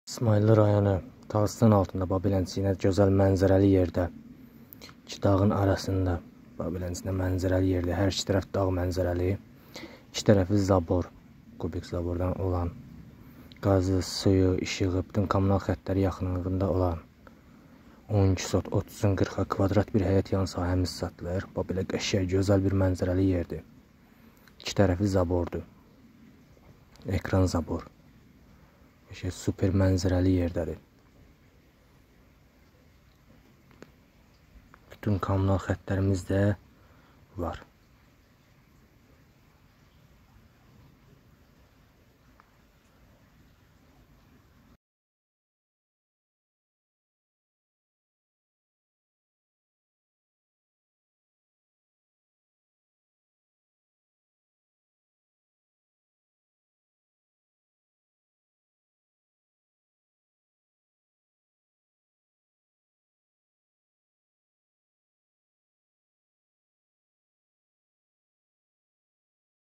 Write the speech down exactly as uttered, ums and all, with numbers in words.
İsmayıllı rayonu Tağıstan altında Babilənçiyinə gözəl mənzərəli yerdə, iki dağın arasında Babilənçiyinə mənzərəli yerdə, hər iki tərəf dağ mənzərəli, iki tərəfi zabor, kubik zabordan olan, qazı, suyu, işığı, bütün kommunal xəttləri yaxınlığında olan on iki sot otuzdan qırxa kvadrat bir həyət yan sahəmiz satılır. Belə qəşəng, gözəl bir mənzərəli yerdir. İki tərəfi zabordur. Ekran zabor. Şey, super mənzərəli yerdədir. Bütün kommunal xəttlərimiz də var.